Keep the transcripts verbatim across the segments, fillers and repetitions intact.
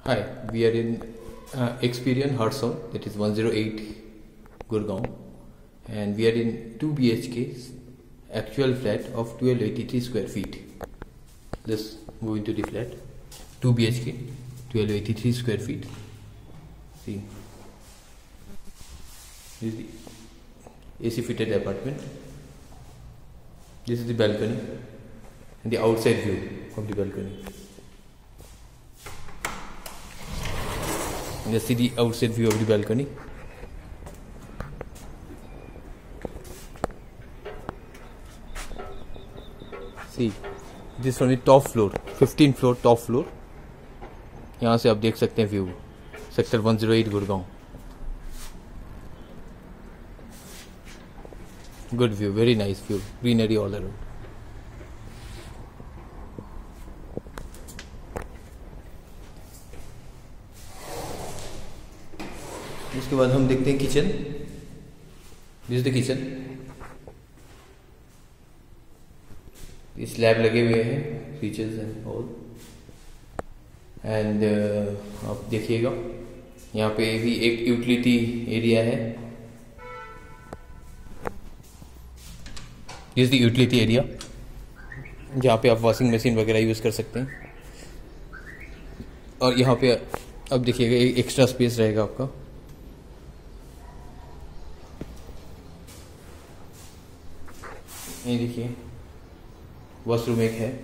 Hi, we are in uh, Experian Harson, that is one oh eight Gurgaon, and we are in two B H K actual flat of twelve eighty-three square feet. Let's move into the flat. two B H K, twelve eighty-three square feet. See, this is the A C fitted apartment. This is the balcony and the outside view of the balcony. Just see the outside view of the balcony. See, this is from the top floor, fifteenth floor, top floor. यहाँ से आप देख सकते हैं view sector one oh eight Gurgaon. Good view, very nice view, greenery all around. इसके बाद हम देखते हैं kitchen. This is the kitchen. Slab लगे हुए हैं, फीचर्स एंड ऑल. एंड आप देखिएगा यहाँ पे भी एक यूटिलिटी एरिया है. This is the utility area जहाँ पे आप वॉशिंग मशीन वगैरह यूज कर सकते हैं. और यहाँ पे अब देखिएगा एक एक्स्ट्रा स्पेस रहेगा आपका. ये देखिए वॉशरूम एक है,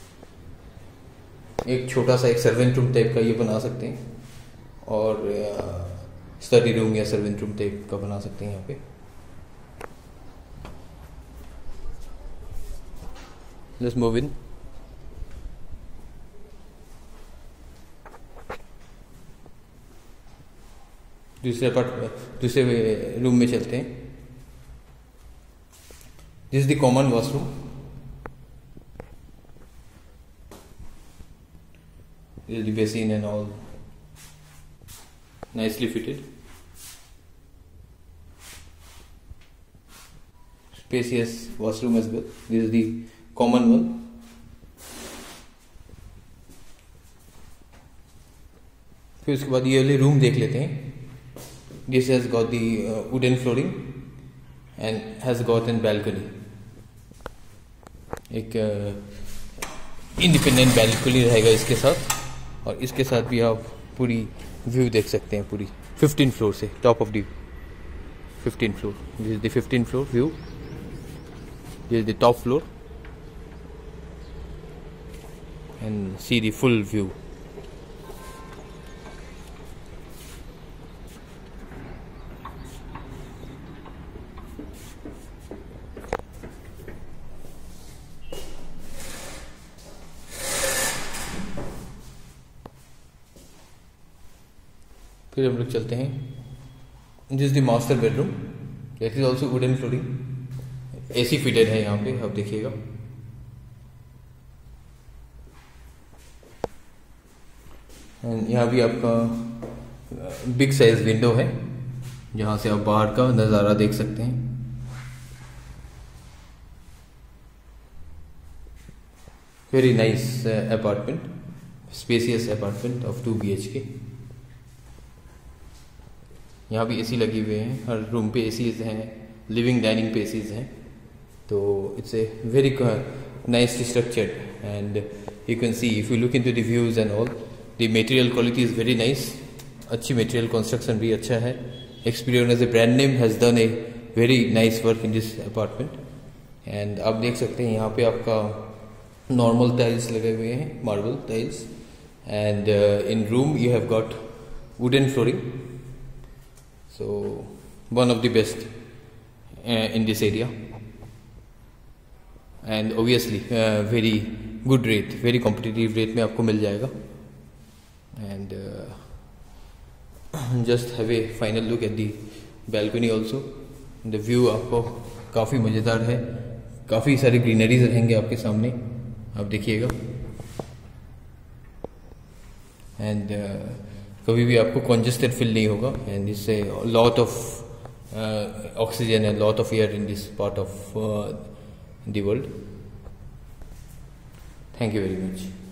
एक छोटा सा एक सर्वेंट रूम टाइप का ये बना सकते हैं, और स्टडी रूम या सर्वेंट रूम टाइप का बना सकते हैं यहाँ पे. Let's move in. दूसरे पार्ट दूसरे रूम में चलते हैं. This is the common washroom. This is the basin and all, nicely fitted. Spacious washroom as well. This is the common one. फिर उसके बाद ये वाले रूम देख लेते हैं. This has got the uh, wooden flooring and has got an balcony. एक independent balcony रहेगा इसके साथ, और इसके साथ भी आप पूरी व्यू देख सकते हैं पूरी फिफ्टीन फ्लोर से, top of the fifteen floor. This is the fifteen floor view. This is the top floor and see the full view. फिर हम लोग चलते हैं. This is the master bedroom. That is also wooden flooring. AC fitted है यहाँ पे, आप देखिएगा. एंड यहाँ भी आपका बिग साइज विंडो है जहाँ से आप बाहर का नज़ारा देख सकते हैं. Very nice apartment, spacious apartment of two B H K. यहाँ भी एसी लगी हुए हैं, हर रूम पे एसीज हैं, लिविंग डाइनिंग पे एसीज हैं. तो it's a very nicely structured, and you can see if you look into the views and all, the material quality is very nice. अच्छी मटेरियल कंस्ट्रक्शन भी अच्छा है. Experion as a brand name has done a very nice work in this apartment. And आप देख सकते हैं यहाँ पे आपका नॉर्मल टाइल्स लगे हुए हैं, marble tiles. And in room you have got wooden flooring. So one of the best uh, in this area, and obviously uh, very good rate, very competitive rate में आपको मिल जाएगा. And uh, just have a final look at the balcony also. The view आपको काफ़ी मज़ेदार है, काफ़ी सारे greeneries रहेंगे आपके सामने, आप देखिएगा. And uh, कभी भी आपको कॉन्जेस्टेड फील नहीं होगा. एंड इससे lot of oxygen and lot of air in this part of the world. Thank you very much.